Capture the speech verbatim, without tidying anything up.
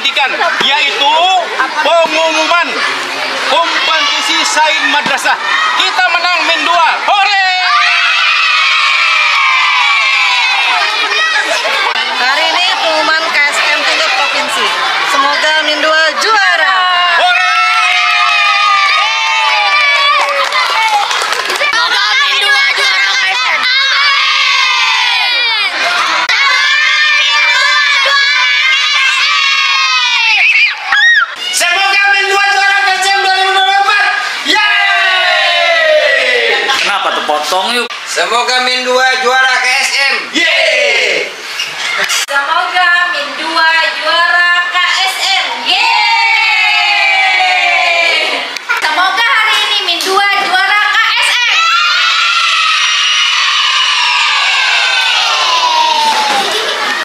nantikan, yaitu pengumuman kompetisi Sains Madrasah. Kita menang Min dua. Hore! Hari ini pengumuman K S M tingkat provinsi. Semoga Min dua juara. Hore! Semoga Min dua juara K S M. Semoga Min dua juara K S M dua ribu dua puluh empat. Yeay! Kenapa tuh potong yuk? Semoga Min dua juara K S M. Yeay! Semoga Min dua